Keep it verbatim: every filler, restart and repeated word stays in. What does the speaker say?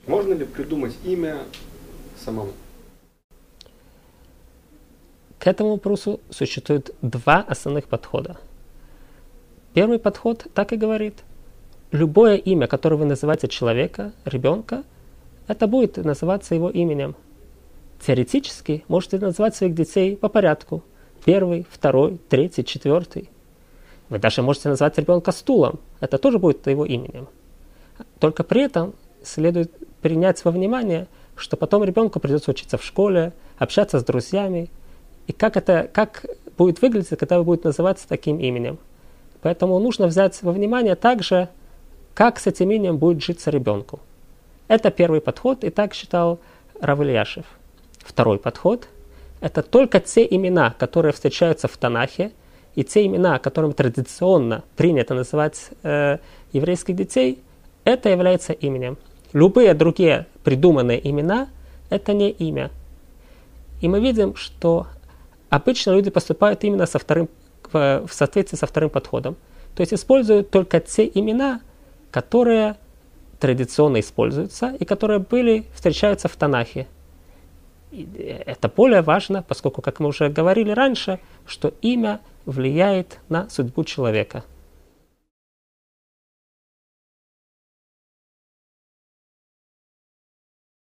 Можно ли придумать имя самому? К этому вопросу существует два основных подхода. Первый подход так и говорит. Любое имя, которое вы называете человека, ребенка, это будет называться его именем. Теоретически можете назвать своих детей по порядку. Первый, второй, третий, четвертый. Вы даже можете назвать ребенка стулом. Это тоже будет его именем. Только при этом следует принять во внимание, что потом ребенку придется учиться в школе, общаться с друзьями. И как это как будет выглядеть, когда вы будете называться таким именем. Поэтому нужно взять во внимание также, как с этим именем будет житься ребенку. Это первый подход, и так считал Рав Ильяшев. Второй подход – это только те имена, которые встречаются в Танахе, и те имена, которыми традиционно принято называть э, еврейских детей, это является именем. Любые другие придуманные имена – это не имя. И мы видим, что обычно люди поступают именно со вторым, в соответствии со вторым подходом. То есть используют только те имена, которые традиционно используются и которые были, встречаются в Танахе. И это более важно, поскольку, как мы уже говорили раньше, что имя влияет на судьбу человека.